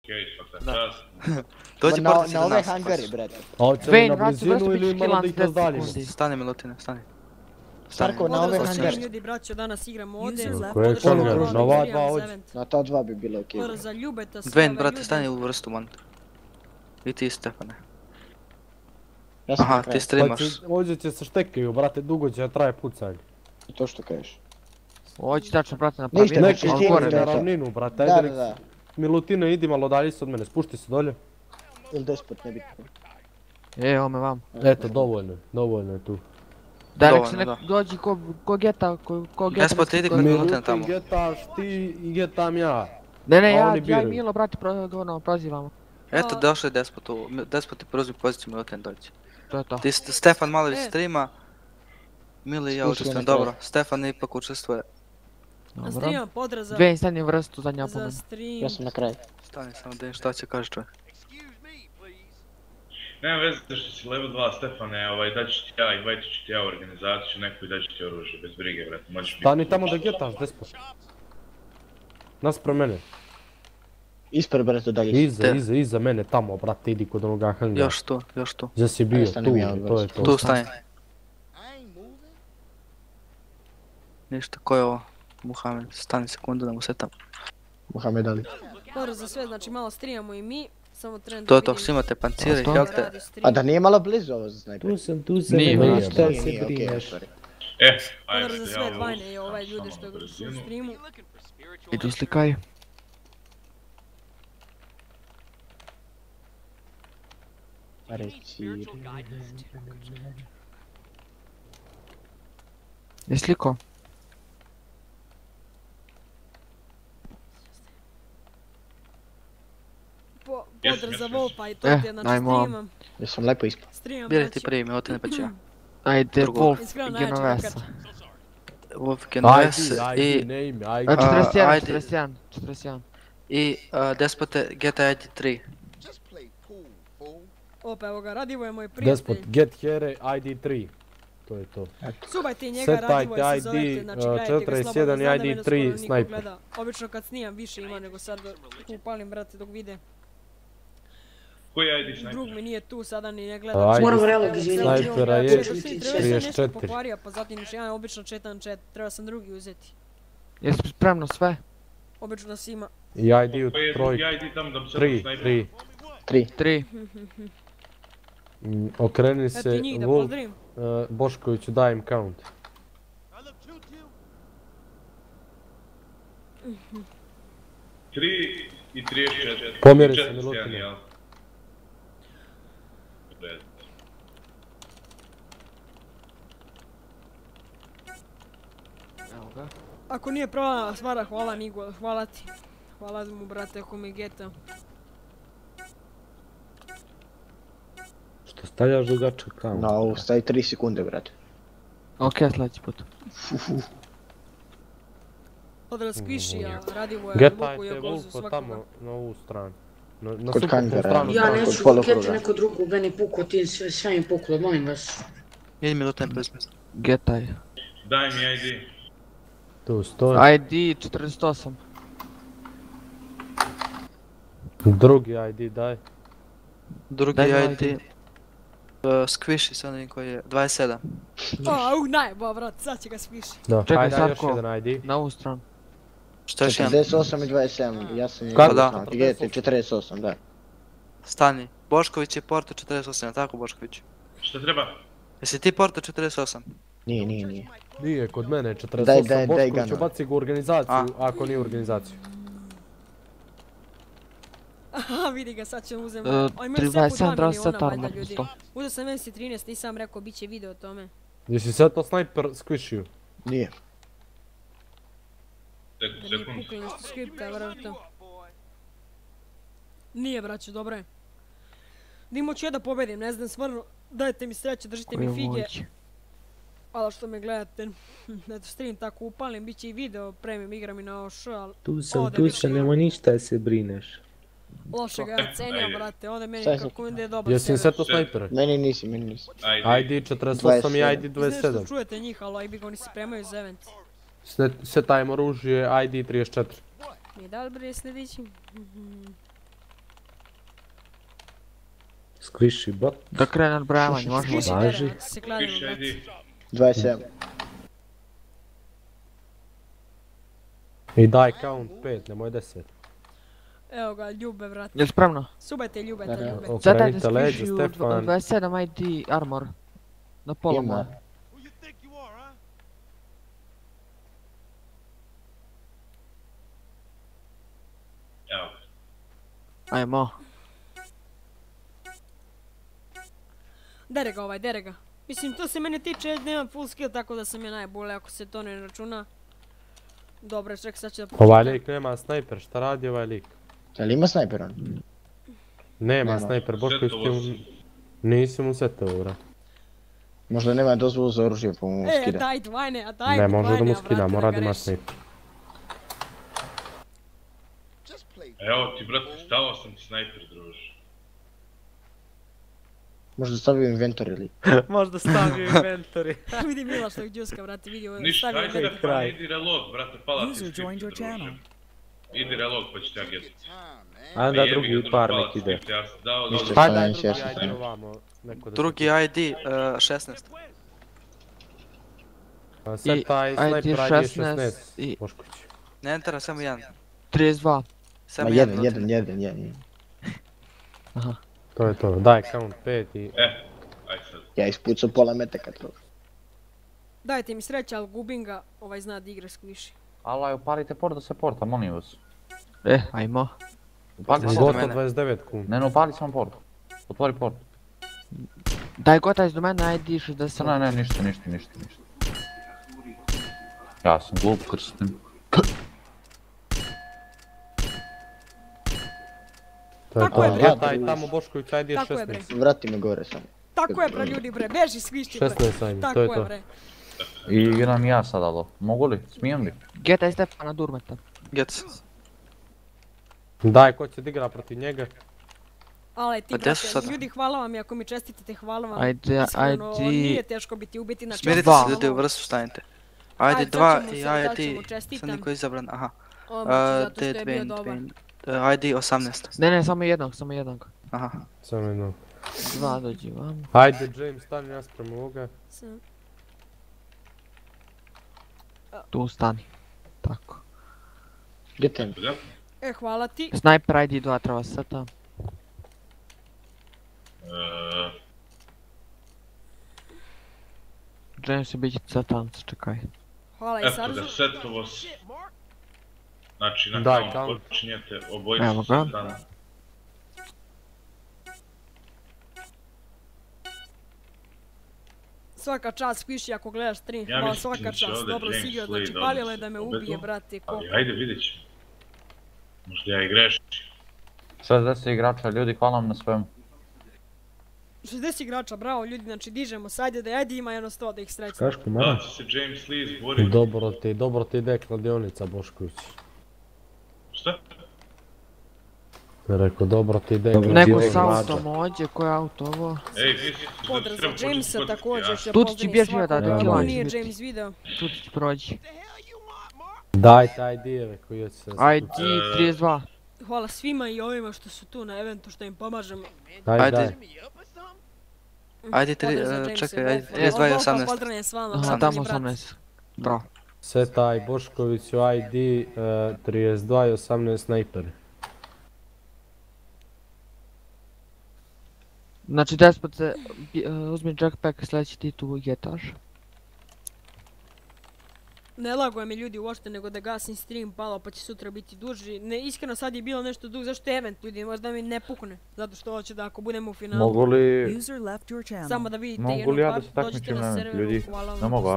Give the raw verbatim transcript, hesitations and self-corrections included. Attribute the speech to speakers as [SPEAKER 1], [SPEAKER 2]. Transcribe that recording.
[SPEAKER 1] Okej, svaka čast.
[SPEAKER 2] Dođi
[SPEAKER 3] Na,
[SPEAKER 2] boriti se
[SPEAKER 3] na
[SPEAKER 2] do
[SPEAKER 3] ove
[SPEAKER 2] nas.
[SPEAKER 3] hangari, brate.
[SPEAKER 4] A hoće li na blizinu ili malo da ih razdalimo?
[SPEAKER 2] Stani Milutine, stani.
[SPEAKER 3] Starko, na ove
[SPEAKER 5] Pozdrav
[SPEAKER 3] hangari.
[SPEAKER 5] svim ljudi, braćo, danas igramo ovdje.
[SPEAKER 4] Kojeg hangara? Na ova dva
[SPEAKER 5] ovdje.
[SPEAKER 4] hoće.
[SPEAKER 3] Na ta dva bi bilo okej.
[SPEAKER 5] Pozdrav za ljubeta sve
[SPEAKER 2] Dven,
[SPEAKER 5] ove
[SPEAKER 2] brate,
[SPEAKER 5] ljude.
[SPEAKER 2] stani u vrstu monta. I ti Stefane.
[SPEAKER 3] Ja sam
[SPEAKER 2] Aha,
[SPEAKER 3] na
[SPEAKER 2] ti
[SPEAKER 3] kraju.
[SPEAKER 2] streamaš.
[SPEAKER 4] Ovdje će se štekaju, brate, dugo će da traje pucanje.
[SPEAKER 3] To što kažeš.
[SPEAKER 6] Hoće tačno brate na
[SPEAKER 3] Ništa,
[SPEAKER 6] pravi
[SPEAKER 3] neki
[SPEAKER 4] Neki
[SPEAKER 3] stigne,
[SPEAKER 4] gore
[SPEAKER 3] da,
[SPEAKER 4] na
[SPEAKER 3] da.
[SPEAKER 4] ravninu, brate,
[SPEAKER 3] Da,
[SPEAKER 4] ajde
[SPEAKER 3] da, da.
[SPEAKER 4] nek... Milutino, idi malo dalje od mene, spušti se dolje.
[SPEAKER 3] Ili despot, nebitno.
[SPEAKER 6] E, ome vam.
[SPEAKER 4] Eto, dovoljno je, dovoljno je tu.
[SPEAKER 6] Da, nek
[SPEAKER 2] Dovoljno,
[SPEAKER 6] se nek
[SPEAKER 2] da.
[SPEAKER 6] dođi ko, ko geta, ko, ko geta.
[SPEAKER 2] Despot, idi kod
[SPEAKER 6] Milutin.
[SPEAKER 2] Milutina tamo.
[SPEAKER 4] Milutin, getaš ti i getam ja.
[SPEAKER 6] Ne, ne,
[SPEAKER 4] a
[SPEAKER 6] ja,
[SPEAKER 4] oni
[SPEAKER 6] ja i
[SPEAKER 4] biraju.
[SPEAKER 6] Milo, brate, pro, ono, prozivamo.
[SPEAKER 2] Eto, došao je Despot u... Despot ti preuzmi poziciju, Milutin dođi.
[SPEAKER 6] To je to.
[SPEAKER 2] Ti St- Stefan malo iz
[SPEAKER 5] E.
[SPEAKER 2] streama. Mili i ja
[SPEAKER 3] Spuštaj
[SPEAKER 2] učestvujem,
[SPEAKER 3] na kraju.
[SPEAKER 2] dobro. Stefan ipak učestvuje.
[SPEAKER 5] Na
[SPEAKER 6] Dobro.
[SPEAKER 5] streamam pozdrav za,
[SPEAKER 6] Dve stani u vrstu, zadnja
[SPEAKER 5] za
[SPEAKER 6] opomena.
[SPEAKER 5] stream.
[SPEAKER 3] Ja sam na kraju.
[SPEAKER 2] Stani samo da im šta će kaže čovjek.
[SPEAKER 1] Nema veze što si level dva, Stefane, ovaj, daću ti ja, invite ću ti ja u organizaciju, neko i daću ti oružje, bez brige, brate, možeš biti.
[SPEAKER 4] Stani tamo da getaš, despot. Naspram mene.
[SPEAKER 3] Ispred, brate, dalje.
[SPEAKER 4] Iza,
[SPEAKER 2] Te-
[SPEAKER 4] iza, iza mene tamo, brate, idi kod onoga hangara.
[SPEAKER 2] Još tu, još tu.
[SPEAKER 4] Gdje si bio,
[SPEAKER 3] Ajde,
[SPEAKER 4] tu,
[SPEAKER 3] stanem ja,
[SPEAKER 4] to je to.
[SPEAKER 2] Tu stani. Ništa, ko je ovo? Muhamed, stani sekundu da mu setam.
[SPEAKER 3] Muhammed Ali.
[SPEAKER 5] Pozdrav za sve, znači malo streamamo i mi. Samo trenutno
[SPEAKER 2] To je to,
[SPEAKER 5] vidim
[SPEAKER 2] svi imate pancire,
[SPEAKER 6] To.
[SPEAKER 2] helte.
[SPEAKER 5] radi stream.
[SPEAKER 3] A da nije malo blizu ovo za snajper?
[SPEAKER 7] Tu sam, tu sam,
[SPEAKER 6] Nije,
[SPEAKER 7] nema
[SPEAKER 6] nije,
[SPEAKER 7] ništa
[SPEAKER 3] Nije,
[SPEAKER 7] se
[SPEAKER 3] nije, okej,
[SPEAKER 7] brineš.
[SPEAKER 3] sorry.
[SPEAKER 1] E, ajde,
[SPEAKER 5] Pozdrav za
[SPEAKER 1] ja
[SPEAKER 5] sve
[SPEAKER 1] ovo
[SPEAKER 5] dvajne i ovaj
[SPEAKER 1] samo
[SPEAKER 5] ljude što
[SPEAKER 1] na
[SPEAKER 5] su u
[SPEAKER 1] brzinu.
[SPEAKER 5] streamu.
[SPEAKER 6] I tu slikaj.
[SPEAKER 3] Reći...
[SPEAKER 6] Je sliko?
[SPEAKER 5] Po,
[SPEAKER 1] Jesam,
[SPEAKER 5] pozdrav za
[SPEAKER 1] jesam,
[SPEAKER 5] Volpa i to
[SPEAKER 6] Eh,
[SPEAKER 5] ti je, znači
[SPEAKER 6] daj, molim.
[SPEAKER 5] streamam.
[SPEAKER 3] Jesam lepo ispao.
[SPEAKER 5] Streamam,
[SPEAKER 2] Biri ti
[SPEAKER 5] znači.
[SPEAKER 2] prije, Milutine pa ću ja.
[SPEAKER 6] Ajde,
[SPEAKER 2] Drugo.
[SPEAKER 6] Wolf,
[SPEAKER 5] Iskreno najjači
[SPEAKER 6] Genovesa.
[SPEAKER 2] Wolf Genovese
[SPEAKER 4] Ajde,
[SPEAKER 2] i...
[SPEAKER 4] ajde, ne ime, ajde.
[SPEAKER 6] A,
[SPEAKER 2] A,
[SPEAKER 6] četrdeset jedan,
[SPEAKER 2] ajde.
[SPEAKER 6] četrdeset jedan, četrdeset jedan.
[SPEAKER 2] I uh, Despote Get I D tri.
[SPEAKER 5] Opa, evo ga, Radivo je moj
[SPEAKER 4] Despot,
[SPEAKER 5] prijatelj.
[SPEAKER 4] get here, I D tri. To je to.
[SPEAKER 5] Subajte i njega,
[SPEAKER 4] Setajte
[SPEAKER 5] Radivo je se
[SPEAKER 4] I D,
[SPEAKER 5] zovete, znači
[SPEAKER 4] uh,
[SPEAKER 5] gledajte ga
[SPEAKER 4] četrdeset jedan
[SPEAKER 5] slobodno,
[SPEAKER 4] i
[SPEAKER 5] zna da
[SPEAKER 4] I D
[SPEAKER 5] mene
[SPEAKER 4] tri
[SPEAKER 5] skoro niko
[SPEAKER 4] sniper.
[SPEAKER 5] gleda. Obično kad snimam više ima nego sad upalim, brate, dok vide.
[SPEAKER 1] Koji je I D sniper?
[SPEAKER 5] Drug mi nije tu, sada ni ne gleda.
[SPEAKER 4] Ajde,
[SPEAKER 8] Moram realog izviniti.
[SPEAKER 4] snajpera je
[SPEAKER 5] Treba sam nešto
[SPEAKER 4] trideset četiri.
[SPEAKER 5] pokvario, pa zatim još jedan obično četan čet, treba sam drugi uzeti.
[SPEAKER 6] Jesi spremno sve?
[SPEAKER 5] Obično da si ima.
[SPEAKER 4] I I D u
[SPEAKER 1] Koji je drugi
[SPEAKER 4] troj.
[SPEAKER 1] I D tamo da bi se
[SPEAKER 4] Tri,
[SPEAKER 1] snajper?
[SPEAKER 4] tri.
[SPEAKER 3] Tri.
[SPEAKER 6] Tri.
[SPEAKER 4] Mm, Okreni
[SPEAKER 5] Eto
[SPEAKER 4] se,
[SPEAKER 5] i njih da
[SPEAKER 4] Wolf,
[SPEAKER 5] pozdravim.
[SPEAKER 4] uh, Boškoviću daj im count.
[SPEAKER 1] Tri i trideset četiri.
[SPEAKER 4] Pomjeri se,
[SPEAKER 1] četrdeset jedan,
[SPEAKER 4] Milutine.
[SPEAKER 1] jel? Red.
[SPEAKER 6] Evo ga.
[SPEAKER 5] Ako nije prava stvara, hvala Nigo, hvala ti. Hvala mu, brate, ako mi geta.
[SPEAKER 7] Što stavljaš dugačak kao?
[SPEAKER 3] Na ovu stavi tri sekunde, brate.
[SPEAKER 6] Ok, sljedeći put.
[SPEAKER 5] Pozdrav Skvišija, Radivo je
[SPEAKER 4] Getajte
[SPEAKER 5] Luku i Okozu
[SPEAKER 4] Wolfa
[SPEAKER 5] svakoga.
[SPEAKER 4] tamo, na ovu stranu. Na, na
[SPEAKER 3] Kod
[SPEAKER 4] suprotnu
[SPEAKER 3] hangara,
[SPEAKER 4] stranu.
[SPEAKER 8] Ja
[SPEAKER 3] Tako,
[SPEAKER 8] neću
[SPEAKER 3] pola
[SPEAKER 8] keću
[SPEAKER 3] kruga.
[SPEAKER 8] neko drugo, meni puko ti sve, sve mi puklo, molim vas.
[SPEAKER 2] Idi Milutine preuzmi.
[SPEAKER 6] Getaj.
[SPEAKER 1] Daj mi I D.
[SPEAKER 4] Tu stoji.
[SPEAKER 6] I D četrdeset osam.
[SPEAKER 4] Drugi I D daj.
[SPEAKER 2] Drugi
[SPEAKER 6] Daj mi
[SPEAKER 2] I D. Uh, Squishy sa onim koji je dvadeset sedam.
[SPEAKER 5] Au, najba, brate, sad će ga Skviši.
[SPEAKER 4] Da,
[SPEAKER 6] Čekaj,
[SPEAKER 4] ajde daj još
[SPEAKER 6] Sarko.
[SPEAKER 4] jedan I D.
[SPEAKER 6] Na ovu stranu.
[SPEAKER 2] Što još jedan?
[SPEAKER 3] četrdeset osam i dvadeset sedam, ja sam...
[SPEAKER 4] Kako
[SPEAKER 2] da?
[SPEAKER 3] Znači, gledajte, četrdeset osam, da.
[SPEAKER 2] Stani. Bošković je Porto četrdeset osam, jel tako Bošković?
[SPEAKER 1] Šta treba?
[SPEAKER 2] Jesi ti Porto četrdeset osam?
[SPEAKER 3] Nije, nije, nije.
[SPEAKER 4] Nije, kod mene je
[SPEAKER 3] Daj,
[SPEAKER 4] četrdeset
[SPEAKER 3] daj,
[SPEAKER 4] osam,
[SPEAKER 3] daj
[SPEAKER 4] Bošković
[SPEAKER 3] ga,
[SPEAKER 4] ubaci ga u organizaciju,
[SPEAKER 2] A.
[SPEAKER 4] ako nije u organizaciju.
[SPEAKER 5] Aha, vidi ga, sad ćemo uzem.
[SPEAKER 6] E,
[SPEAKER 5] Oj, meni sve po
[SPEAKER 6] trideset sedam,
[SPEAKER 5] dva
[SPEAKER 6] dvadeset
[SPEAKER 5] miliona,
[SPEAKER 6] sedam,
[SPEAKER 5] valjda ljudi.
[SPEAKER 6] sto.
[SPEAKER 5] Uzeo sam M C trinaest, nisam rekao, bit će video o tome.
[SPEAKER 4] Jesi sad to sniper squishiju?
[SPEAKER 3] Nije.
[SPEAKER 1] Sekund,
[SPEAKER 5] Da nije
[SPEAKER 1] sekund.
[SPEAKER 5] pukli nešto skripta, vjerojatno. Nije, braćo, dobro je. Dimo ću ja da pobedim, ne znam, stvarno, dajte mi sreće, držite mi
[SPEAKER 6] Koji
[SPEAKER 5] fige.
[SPEAKER 6] moći.
[SPEAKER 5] Hvala što me gledate. Eto, stream tako upalim, bit će i video, premium igram i na O Š, ali
[SPEAKER 7] Tu sam,
[SPEAKER 5] Ode
[SPEAKER 7] tu
[SPEAKER 5] više.
[SPEAKER 7] sam, nema ništa da se brineš.
[SPEAKER 5] loše ga ja cenjam, brate, ovdje meni
[SPEAKER 3] Šta si?
[SPEAKER 5] kako ide dobar
[SPEAKER 4] Jesi im
[SPEAKER 5] server.
[SPEAKER 4] seto snajpere?
[SPEAKER 3] Meni nisi, meni nisi.
[SPEAKER 1] I D.
[SPEAKER 4] I D četrdeset osam i I D
[SPEAKER 5] Mislim
[SPEAKER 4] dvadeset
[SPEAKER 5] što
[SPEAKER 4] sedam.
[SPEAKER 5] čujete njih, ali bi ga oni se spremaju za event.
[SPEAKER 4] Setajmo oružje I D trideset četiri.
[SPEAKER 5] Mi da li bre sljedeći?
[SPEAKER 7] Squishy bot.
[SPEAKER 6] Da krene odbrojavanje, možemo.
[SPEAKER 5] Squishi
[SPEAKER 7] Važi.
[SPEAKER 5] dere, se kladimo,
[SPEAKER 1] Piše
[SPEAKER 5] brate.
[SPEAKER 1] I D.
[SPEAKER 3] dvadeset sedam.
[SPEAKER 4] I daj count pet, nemoj deset.
[SPEAKER 5] Evo ga, ljube, brate.
[SPEAKER 6] Jel spremno?
[SPEAKER 5] Subajte, ljubajte,
[SPEAKER 3] Da, da.
[SPEAKER 5] ljubajte.
[SPEAKER 6] Zatajte
[SPEAKER 4] Okrenite leđa,
[SPEAKER 6] Squishy u
[SPEAKER 4] Stefan.
[SPEAKER 6] dvadeset sedam I D armor. Na pola
[SPEAKER 3] Ima.
[SPEAKER 6] moja.
[SPEAKER 1] Evo.
[SPEAKER 6] Ajmo.
[SPEAKER 5] Dere ga ovaj, dere ga. Mislim, to se mene tiče, nemam full skill, tako da sam ja najbolje ako se to ne računa. Dobro, ček, sad ću da
[SPEAKER 4] Ovaj
[SPEAKER 5] pročitam.
[SPEAKER 4] lik nema snajper, šta radi ovaj lik?
[SPEAKER 3] Ali ima snajper on?
[SPEAKER 4] Nema
[SPEAKER 3] Nema.
[SPEAKER 4] snajper, Bošković ti
[SPEAKER 1] Setovo
[SPEAKER 4] mu...
[SPEAKER 1] si.
[SPEAKER 4] Nisi mu setao, bra.
[SPEAKER 3] Možda nema dozvolu za oružje pa mu
[SPEAKER 5] E,
[SPEAKER 3] skida.
[SPEAKER 5] daj dvajne, a daj
[SPEAKER 4] Ne
[SPEAKER 5] mi
[SPEAKER 4] može da
[SPEAKER 5] dvajne,
[SPEAKER 4] mu
[SPEAKER 5] a
[SPEAKER 4] skida,
[SPEAKER 5] brate,
[SPEAKER 4] mora
[SPEAKER 5] da
[SPEAKER 4] da
[SPEAKER 5] ga
[SPEAKER 4] ima
[SPEAKER 5] reši.
[SPEAKER 4] snajper.
[SPEAKER 1] Evo ti, brate, stavao sam ti snajper, druže.
[SPEAKER 3] Možda stavio inventor ili...
[SPEAKER 4] Možda stavio inventory.
[SPEAKER 5] Vidi Mila što džuska, brate, vidi ovo.
[SPEAKER 1] Ništa,
[SPEAKER 5] stavio
[SPEAKER 1] ajde
[SPEAKER 5] inventor.
[SPEAKER 1] Stefan,
[SPEAKER 4] kraj.
[SPEAKER 1] idi relog, brate, pala ti
[SPEAKER 9] User
[SPEAKER 1] skripti,
[SPEAKER 9] joined your
[SPEAKER 1] druže.
[SPEAKER 9] channel.
[SPEAKER 1] Idi relog, pa ću te ja get.
[SPEAKER 7] A onda
[SPEAKER 1] Jebi ga,
[SPEAKER 7] drugi
[SPEAKER 1] druži,
[SPEAKER 7] parnik
[SPEAKER 1] palac
[SPEAKER 7] ide.
[SPEAKER 1] skripti, ja sam dao,
[SPEAKER 3] Ništa.
[SPEAKER 1] dao,
[SPEAKER 4] Hajde,
[SPEAKER 3] Stefan,
[SPEAKER 4] daj
[SPEAKER 3] nisi
[SPEAKER 4] drugi,
[SPEAKER 3] jasno
[SPEAKER 4] ajde
[SPEAKER 3] stanje.
[SPEAKER 4] ovamo. Neko da
[SPEAKER 2] Drugi I D uh, šesnaest.
[SPEAKER 4] A sad
[SPEAKER 6] I
[SPEAKER 4] taj
[SPEAKER 6] I D
[SPEAKER 4] snajper I D
[SPEAKER 6] šesnaest
[SPEAKER 4] šesnaest,
[SPEAKER 6] i
[SPEAKER 4] Bošković.
[SPEAKER 2] Ne entera, samo jedan.
[SPEAKER 6] trideset dva.
[SPEAKER 3] Ma
[SPEAKER 2] Samo
[SPEAKER 3] jedan,
[SPEAKER 2] jedan.
[SPEAKER 3] jedan, jedan, jedan.
[SPEAKER 4] To je to, daj count pet i...
[SPEAKER 1] E, aj sad.
[SPEAKER 3] Ja ispucao pola metaka to.
[SPEAKER 5] Dajte mi sreća, ali gubim ga, ovaj zna da igra Squishy.
[SPEAKER 10] Alaj, upalite port da se porta, molim vas.
[SPEAKER 6] E, ajmo.
[SPEAKER 10] Upali
[SPEAKER 2] Zbog-
[SPEAKER 10] port.
[SPEAKER 4] Gotovo
[SPEAKER 2] mene.
[SPEAKER 4] dvadeset devet kun.
[SPEAKER 10] Ne, ne, upali samo port. Otvori port.
[SPEAKER 6] Daj gotaj do mene I D šezdeset.
[SPEAKER 10] Ne, ne, ništa, ništa, ništa, ništa. Ja sam glup krstim.
[SPEAKER 4] To je
[SPEAKER 5] Tako je,
[SPEAKER 4] to.
[SPEAKER 5] bre.
[SPEAKER 4] Ja taj tamo Bošković I D
[SPEAKER 5] Tako je, bre.
[SPEAKER 4] šesnaest.
[SPEAKER 3] Vrati me gore samo.
[SPEAKER 5] Tako je, bre, ljudi, bre, beži Squishy, bre.
[SPEAKER 4] šesnaest ajme,
[SPEAKER 5] Tako
[SPEAKER 4] to je
[SPEAKER 5] je,
[SPEAKER 4] to.
[SPEAKER 5] bre.
[SPEAKER 10] I igram ja sad, alo. Mogu li? Smijem li?
[SPEAKER 6] Getaj Stefana Durmeta.
[SPEAKER 2] Gets.
[SPEAKER 4] Daj, ko će da igra protiv njega?
[SPEAKER 5] Ale ti,
[SPEAKER 2] Pa gdje su
[SPEAKER 5] brate,
[SPEAKER 2] sada?
[SPEAKER 5] ljudi, hvala vam i ako mi čestitate, hvala vam.
[SPEAKER 6] Ajde,
[SPEAKER 5] Iskreno,
[SPEAKER 6] ajde.
[SPEAKER 5] nije teško biti ubiti na
[SPEAKER 2] Smirite
[SPEAKER 6] Dva.
[SPEAKER 2] se ljudi, u vrstu stanite.
[SPEAKER 5] Ajde,
[SPEAKER 2] I D
[SPEAKER 5] sad
[SPEAKER 2] dva
[SPEAKER 5] ćemo
[SPEAKER 2] i
[SPEAKER 5] se- sad ćemo
[SPEAKER 2] I D...
[SPEAKER 5] čestitam.
[SPEAKER 2] Sam niko izabran, aha.
[SPEAKER 5] Odmah ću,
[SPEAKER 2] Uh,
[SPEAKER 5] zato što je
[SPEAKER 2] Dead
[SPEAKER 5] bio
[SPEAKER 2] Bane,
[SPEAKER 5] dobar.
[SPEAKER 2] Bane. Uh, I D osamnaest.
[SPEAKER 6] Ne, ne, samo jednog, samo jednog.
[SPEAKER 2] Aha.
[SPEAKER 4] Samo jedno.
[SPEAKER 6] Dva dođi vam.
[SPEAKER 4] Ajde, James, stani naspram ovoga.
[SPEAKER 5] Sam-
[SPEAKER 6] Tu stani. Tako.
[SPEAKER 3] Gdje ten?
[SPEAKER 1] Da?
[SPEAKER 5] E, hvala ti.
[SPEAKER 6] Sniper I D dva treba seta.
[SPEAKER 1] E,
[SPEAKER 6] James će biti satanc, čekaj.
[SPEAKER 5] Hvala i
[SPEAKER 1] eto
[SPEAKER 5] Sarzu.
[SPEAKER 1] ga, setovo si. Znači, na
[SPEAKER 4] Daj,
[SPEAKER 1] count
[SPEAKER 4] count.
[SPEAKER 1] počinjete,
[SPEAKER 6] Evo
[SPEAKER 1] obojica
[SPEAKER 6] ga.
[SPEAKER 1] su tamo.
[SPEAKER 5] Svaka čast Squishy ako gledaš stream,
[SPEAKER 1] Ja
[SPEAKER 5] hvala,
[SPEAKER 1] mislim
[SPEAKER 5] svaka
[SPEAKER 1] da će
[SPEAKER 5] čast,
[SPEAKER 1] ovdje
[SPEAKER 5] dobro si
[SPEAKER 1] James
[SPEAKER 5] igrao,
[SPEAKER 1] Slade
[SPEAKER 5] znači palilo je
[SPEAKER 1] odnesti
[SPEAKER 5] da me
[SPEAKER 1] pobedu,
[SPEAKER 5] ubije, brate, ko.
[SPEAKER 1] Ali ajde, vidjet ćemo. Možda ja i grešim.
[SPEAKER 10] šezdeset igrača, ljudi, hvala vam na svemu.
[SPEAKER 5] šezdeset igrača, bravo ljudi, znači dižemo se, ajde da ajde ima jedno sto da ih srećemo.
[SPEAKER 7] Kaško,
[SPEAKER 1] Da
[SPEAKER 7] mara?
[SPEAKER 1] će se James Lee izboriti.
[SPEAKER 4] Dobro ti, dobro ti ide kladionica, Bošković.
[SPEAKER 1] Šta?
[SPEAKER 4] Rekao, dobro ti ide
[SPEAKER 7] Dobro,
[SPEAKER 6] Neko
[SPEAKER 7] Dio
[SPEAKER 6] s
[SPEAKER 7] je
[SPEAKER 6] autom
[SPEAKER 7] mlađa.
[SPEAKER 6] ođe, koji je auto ovo?
[SPEAKER 1] Ej, vi si
[SPEAKER 5] Pozdrav za
[SPEAKER 1] treba
[SPEAKER 5] Jamesa
[SPEAKER 1] početi
[SPEAKER 5] također,
[SPEAKER 1] podcast,
[SPEAKER 5] što
[SPEAKER 6] Tu ti
[SPEAKER 5] pozdravim
[SPEAKER 6] bježi
[SPEAKER 5] svakog
[SPEAKER 6] odavde,
[SPEAKER 5] ko
[SPEAKER 7] kilač
[SPEAKER 5] nije
[SPEAKER 6] biti.
[SPEAKER 5] James video.
[SPEAKER 6] Tu ti prođi.
[SPEAKER 4] Daj taj dijeve koji je se...
[SPEAKER 6] I D trideset dva.
[SPEAKER 5] Hvala svima i ovima što su tu na eventu, što im pomažemo.
[SPEAKER 4] Daj,
[SPEAKER 2] Ajde.
[SPEAKER 4] daj.
[SPEAKER 2] I D tri,
[SPEAKER 5] Pozdrav za
[SPEAKER 2] uh,
[SPEAKER 5] Jamesa,
[SPEAKER 2] čekaj,
[SPEAKER 5] Wolfa.
[SPEAKER 2] I D trideset dva i
[SPEAKER 5] Wolfa,
[SPEAKER 2] osamnaest.
[SPEAKER 5] Pozdravljam s vama,
[SPEAKER 6] Aha,
[SPEAKER 5] brate,
[SPEAKER 6] tamo
[SPEAKER 5] brat.
[SPEAKER 6] osamnaest. Bravo.
[SPEAKER 4] Sve taj Bošković u I D uh, trideset dva i osamnaest snajperi.
[SPEAKER 6] Znači, despot se, bi- uh, uzmi jackpack, sljedeći ti tu getaš.
[SPEAKER 5] Ne laguje mi ljudi uopšte nego da gasim stream palo pa će sutra biti duži. Ne, iskreno sad je bilo nešto dug, zašto je event ljudi, možda mi ne pukne. Zato što hoće da ako budemo u finalu,
[SPEAKER 10] Mogu li...
[SPEAKER 9] User left your channel.
[SPEAKER 5] samo da vidite
[SPEAKER 10] Mogu
[SPEAKER 5] jednu
[SPEAKER 10] li ja da
[SPEAKER 5] kartu,
[SPEAKER 10] se
[SPEAKER 5] dođite
[SPEAKER 10] takmičim
[SPEAKER 5] na
[SPEAKER 10] na event,
[SPEAKER 5] serveru,
[SPEAKER 10] ljudi?
[SPEAKER 5] hvala vam.
[SPEAKER 10] Ne mogu, a?